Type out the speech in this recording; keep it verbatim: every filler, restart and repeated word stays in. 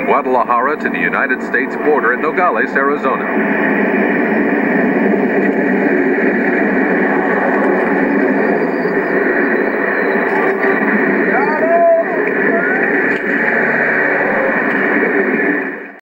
Guadalajara to the United States border at Nogales, Arizona.